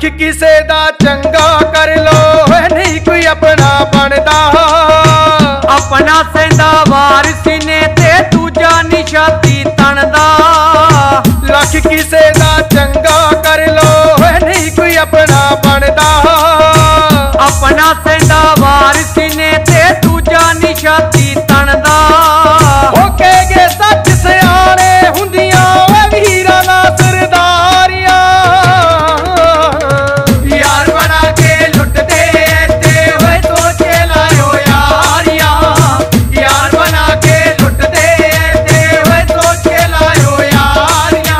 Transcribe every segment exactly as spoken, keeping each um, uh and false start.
लख किसे दा चंगा कर लो नहीं कोई अपना बनदा। अपना सेंदा वारिस ने ते दूजा निशाती तनदा। लख किसे दा चंगा कर लो नहीं कोई अपना बनदा। अपना सेंदा वारिस ने ते दूजा निशाती तनदा। ओ कहे सच सियाने हुंदियां वीरां दा सरदारियां। यार बना के लुट दे ते होए सोचे लायो यारियां। यार बना के लुट दे ते होए सोचे लायो यारियां।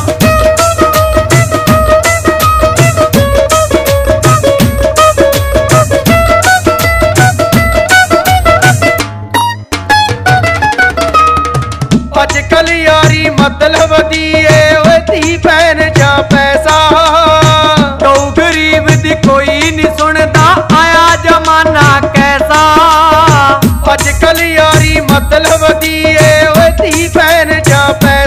अजकल यारी मतलब दी है धी भैन जा पैसा। तो गरीब दी कोई नहीं सुनदा आया जमाना कैसा। अजकल यारी मतलब दी है धी भैन जा पैसा।